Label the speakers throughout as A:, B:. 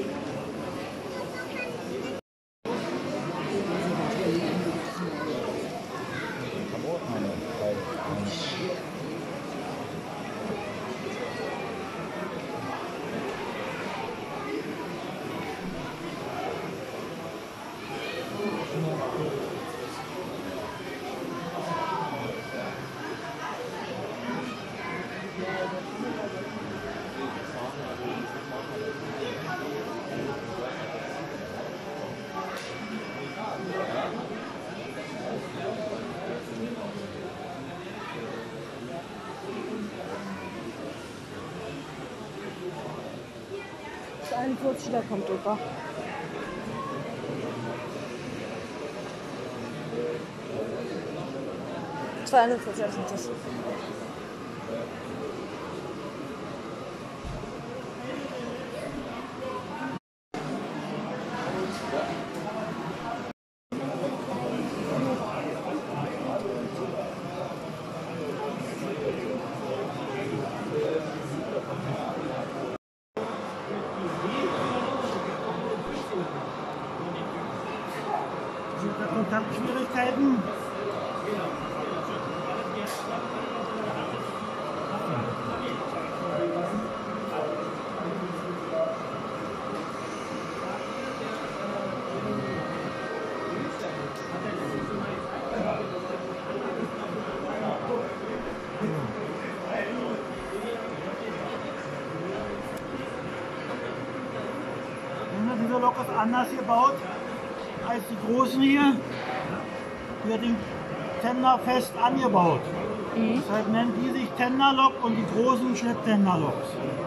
A: 41, der kommt drüber. Das war 41, das sind das.
B: Kontaktschwierigkeiten. Diese Lok ist anders gebaut als die großen hier. Hier den Tender fest angebaut. Deshalb nennen die sich Tenderlok und die großen Schlepptenderloks.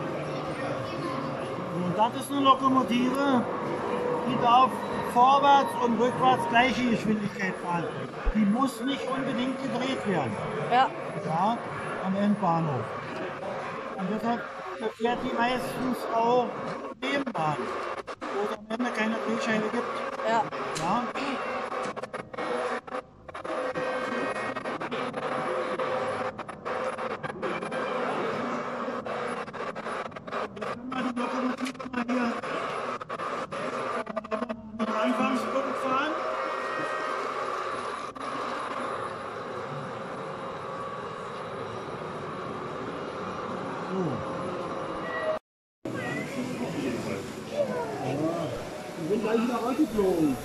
B: Und das ist eine Lokomotive, die darf vorwärts und rückwärts gleiche Geschwindigkeit fahren. Die muss nicht unbedingt gedreht werden.
A: Ja.
B: Ja, am Endbahnhof. Und deshalb fährt die meistens auch Nebenbahn, wo es am Ende keine Drehscheibe gibt.
A: Ja.
B: Ja. Die Lokomotive mal hier den Anfangspunkt fahren. So. Wir sind gleich wieder rausgeflogen.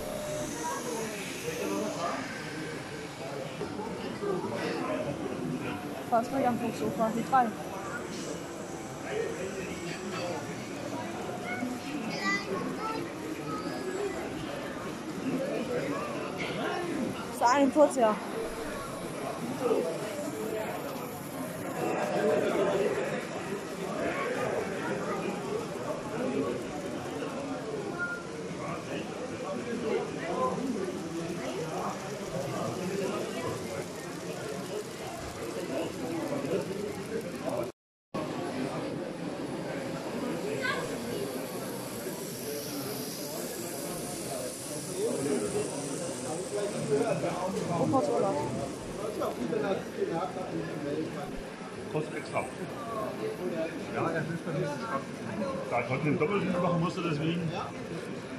A: Fahrzeug am Flugsofa, die 3. Das ist 41, ja.
C: Kostet extra. Ja, er hilft bei nächsten Schrank. Da ich heute einen Doppeldienst machen musste, deswegen.